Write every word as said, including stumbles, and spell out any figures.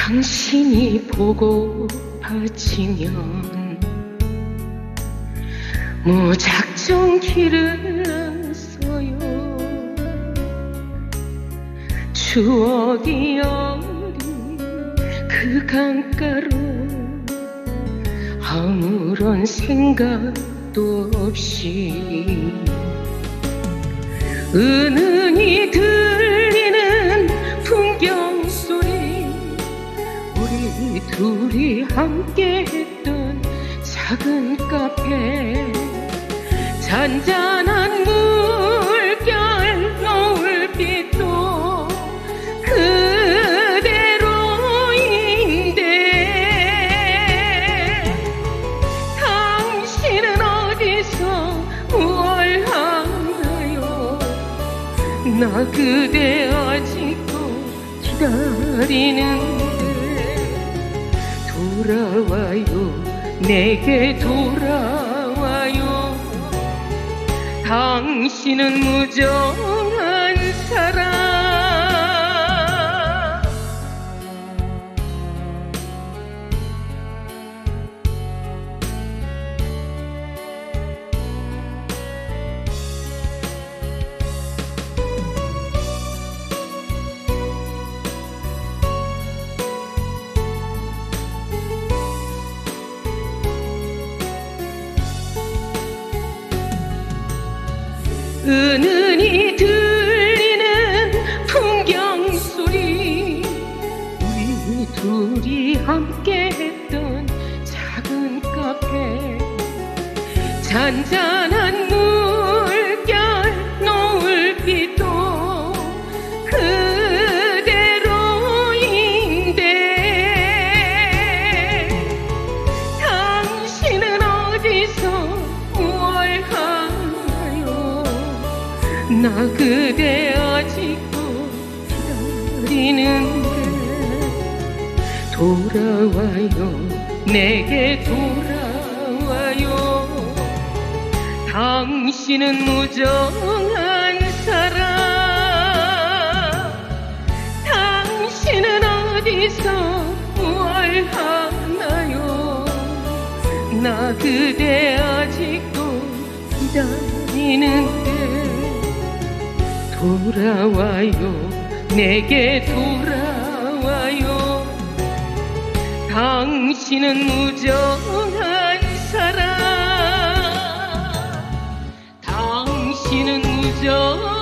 당신이 보고파지면 무작정 길을 써요. 추억이 어린 그 강가로 아무런 생각도 없이 은은히 들리는 풍경 소리, 우리 둘이 함께 했던 작은 카페, 잔잔한 물결 노을빛도 그대로인데 당신은 어디서 뭘 하나요? 나 그대 아직도 기다리는데 돌아와요, 내게 돌아와요. 당신은 무정한 사람. 은은히 들리는 풍경 소리, 우리 둘이 함께 했던 작은 카페, 잔잔한 물결 노을빛도 그대로인데 당신은 어디서 뭘 하나요? 나 그대 아직도 기다리는데 돌아와요, 내게 돌아와요. 당신은 무정한 사람. 당신은 어디서 뭘 하나요? 나 그대 아직도 기다리는데 돌아와요, 내게 돌아와요. 당신은 무정한 사람. 당신은 무정